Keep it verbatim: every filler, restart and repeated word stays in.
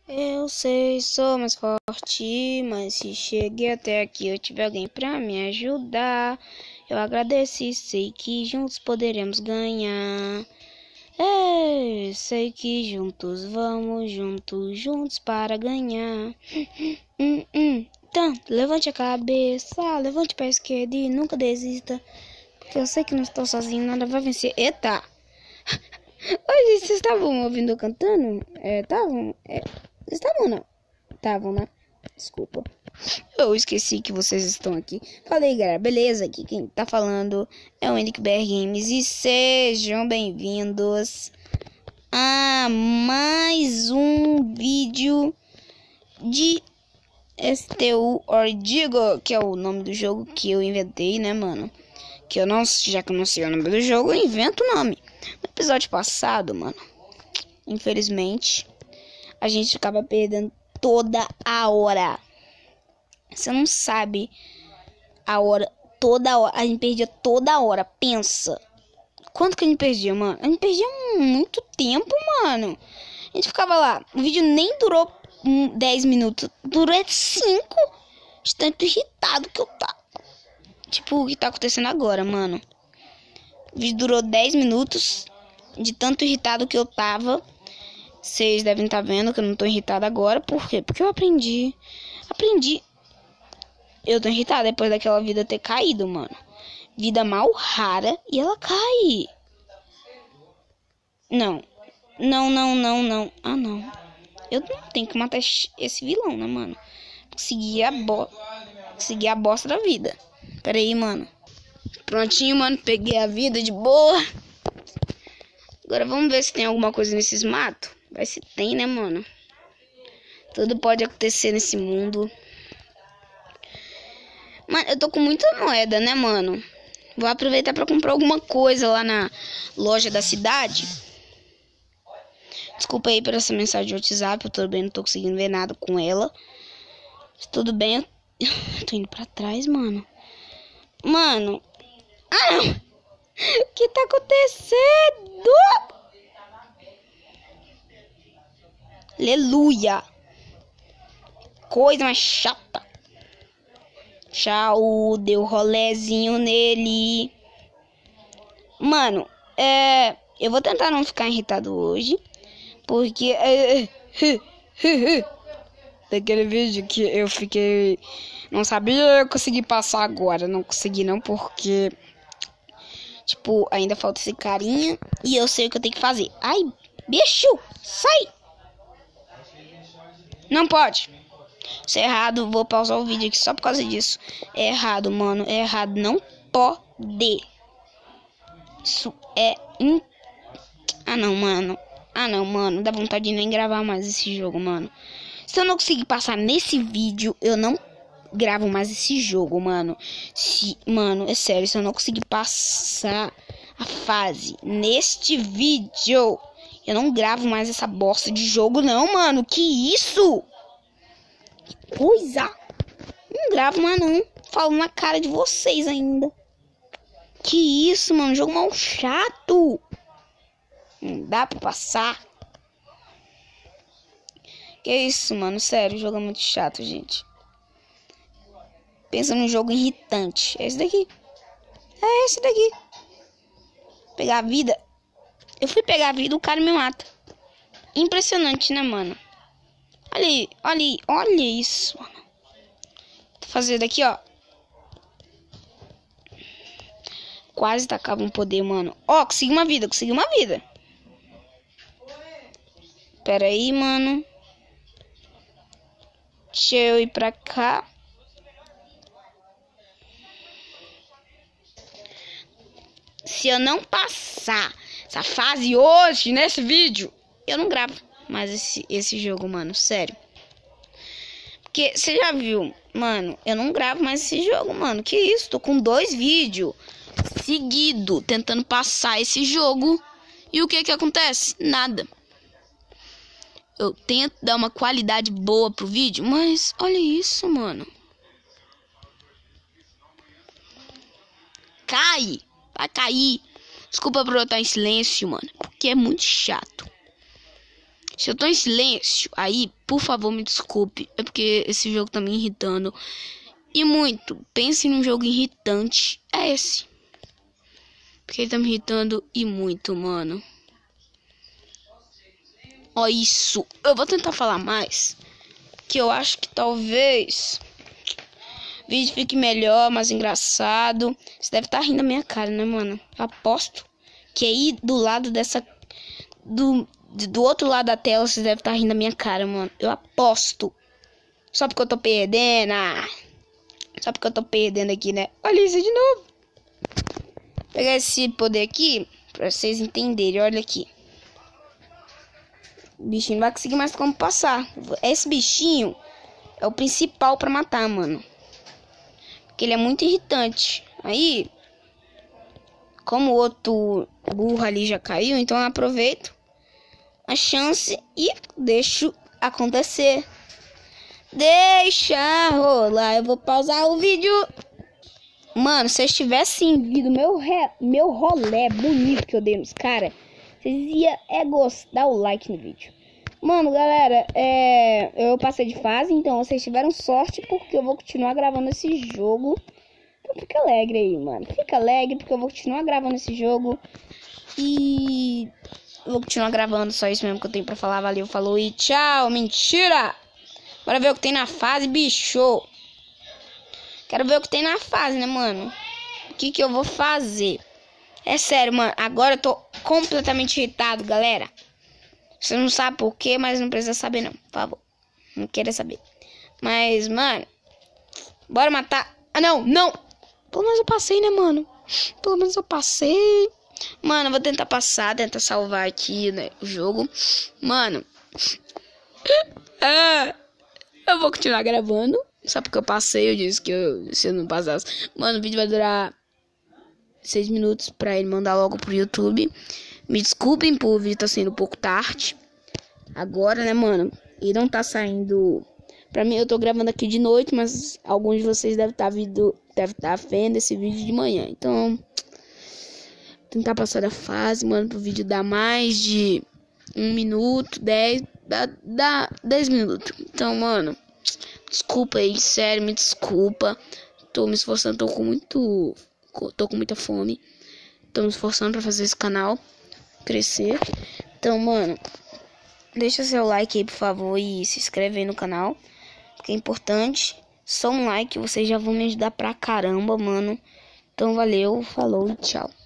Eu sei, sou mais forte, mas se cheguei até aqui eu tive alguém pra me ajudar. Eu agradeço e sei que juntos poderemos ganhar. É, sei que juntos vamos, juntos, juntos para ganhar. Hum, hum. Então, levante a cabeça, levante para a esquerda e nunca desista. Porque eu sei que não estou sozinho, nada vai vencer. Eita! Oi, gente, vocês estavam ouvindo eu cantando? É, estavam? É, estavam não? Estavam, né? Desculpa. Eu esqueci que vocês estão aqui. Falei, galera, beleza? Aqui quem tá falando é o Henrique B R Games e sejam bem-vindos a mais um vídeo de S T U Ordigo, que é o nome do jogo que eu inventei, né, mano? Que eu não, já que eu não sei o nome do jogo, eu invento o nome. No episódio passado, mano, infelizmente, a gente acaba perdendo toda a hora. Você não sabe a hora, toda hora. A gente perdia toda a hora. Pensa. Quanto que a gente perdia, mano? A gente perdia muito tempo, mano. A gente ficava lá. O vídeo nem durou dez minutos. Durou cinco. De tanto irritado que eu tava. Tipo, o que tá acontecendo agora, mano? O vídeo durou dez minutos. De tanto irritado que eu tava. Vocês devem estar vendo que eu não tô irritado agora. Por quê? Porque eu aprendi. Aprendi. Eu tô irritado depois daquela vida ter caído, mano. Vida mal rara e ela cai. Não. Não, não, não, não. Ah, não. Eu não tenho que matar esse vilão, né, mano? Conseguir a, bo... Conseguir a bosta da vida. Pera aí, mano. Prontinho, mano. Peguei a vida de boa. Agora vamos ver se tem alguma coisa nesses matos. Vai se tem, né, mano? Tudo pode acontecer nesse mundo. Mano, eu tô com muita moeda, né, mano? Vou aproveitar pra comprar alguma coisa lá na loja da cidade. Desculpa aí por essa mensagem de WhatsApp. Eu também não tô conseguindo ver nada com ela. Tudo bem. Eu tô indo pra trás, mano. Mano. Ah, não. O que tá acontecendo? Aleluia. Coisa mais chata. Tchau, deu rolezinho nele. Mano, é... eu vou tentar não ficar irritado hoje. Porque... É... Daquele vídeo que eu fiquei... Não sabia conseguir passar agora. Não consegui não, porque... Tipo, ainda falta esse carinha. E eu sei o que eu tenho que fazer. Ai, bicho, sai! Não pode. Isso é errado, vou pausar o vídeo aqui só por causa disso. É errado, mano, é errado, não pode. Isso é... In... Ah, não, mano. Ah, não, mano, dá vontade de nem gravar mais esse jogo, mano. Se eu não conseguir passar nesse vídeo, eu não gravo mais esse jogo, mano. Se... Mano, é sério, se eu não conseguir passar a fase neste vídeo, eu não gravo mais essa bosta de jogo, não, mano. Que isso? Coisa. Não gravo mais não. Falo na cara de vocês ainda. Que isso, mano. Jogo mal chato. Não dá pra passar. Que isso, mano. Sério, o jogo é muito chato, gente. Pensa num jogo irritante. É esse daqui. É esse daqui. Pegar a vida. Eu fui pegar a vida, o cara me mata. Impressionante, né, mano? Olha aí, olha aí. Olha isso, mano. Fazer daqui, ó. Quase tacava um poder, mano. Ó, consegui uma vida, consegui uma vida. Pera aí, mano. Deixa eu ir pra cá. Se eu não passar essa fase hoje, nesse vídeo, eu não gravo mais esse, esse jogo, mano. Sério. Porque você já viu, mano, eu não gravo mais esse jogo, mano. Que isso? Tô com dois vídeos seguido tentando passar esse jogo. E o que que acontece? Nada. Eu tento dar uma qualidade boa pro vídeo, mas olha isso, mano. Cai. Vai cair. Desculpa por eu estar em silêncio, mano. Porque é muito chato. Se eu tô em silêncio, aí, por favor, me desculpe. É porque esse jogo tá me irritando. E muito. Pense num jogo irritante. É esse. Porque ele tá me irritando e muito, mano. Ó isso. Eu vou tentar falar mais. Que eu acho que talvez o vídeo fique melhor, mais engraçado. Você deve estar rindo da minha cara, né, mano? Aposto que aí do lado dessa... Do, do outro lado da tela você deve estar rindo da minha cara, mano. Eu aposto. Só porque eu tô perdendo. Ah. Só porque eu tô perdendo aqui, né? Olha isso de novo. Vou pegar esse poder aqui pra vocês entenderem. Olha aqui. O bichinho não vai conseguir mais como passar. Esse bichinho é o principal pra matar, mano. Porque ele é muito irritante. Aí, como o outro burro ali já caiu, então eu aproveito a chance e deixo acontecer. Deixa rolar. Eu vou pausar o vídeo. Mano, se vocês tivessem visto meu, re... meu rolê bonito que eu dei nos caras, vocês iam é gostar o like no vídeo. Mano, galera, é... eu passei de fase, então vocês tiveram sorte porque eu vou continuar gravando esse jogo. Então fica alegre aí, mano. Fica alegre porque eu vou continuar gravando esse jogo. E eu vou continuar gravando, só isso mesmo que eu tenho pra falar. Valeu, falou e tchau. Mentira! Bora ver o que tem na fase, bicho. Quero ver o que tem na fase, né, mano? O que que eu vou fazer? É sério, mano. Agora eu tô completamente irritado, galera. Você não sabe por quê, mas não precisa saber, não. Por favor. Não queira saber. Mas, mano. Bora matar. Ah, não, não. Pelo menos eu passei, né, mano? Pelo menos eu passei. Mano, eu vou tentar passar, tentar salvar aqui, né, o jogo. Mano. Ah, eu vou continuar gravando. Só porque eu passei, eu disse que eu, se eu não passasse. Mano, o vídeo vai durar seis minutos pra ele mandar logo pro YouTube. Me desculpem por o vídeo tá sendo um pouco tarde. Agora, né, mano? E não tá saindo... Pra mim, eu tô gravando aqui de noite, mas alguns de vocês devem estar vendo, deve estar vendo esse vídeo de manhã. Então, tentar passar da fase, mano, pro vídeo dar mais de um minuto, dez, dá, dá dez minutos. Então, mano, desculpa aí, sério, me desculpa. Tô me esforçando, tô com muito... Tô com muita fome. Tô me esforçando pra fazer esse canal crescer. Então, mano, deixa seu like aí, por favor, e se inscreve aí no canal, que é importante. Só um like, vocês já vão me ajudar pra caramba, mano. Então, valeu, falou e tchau.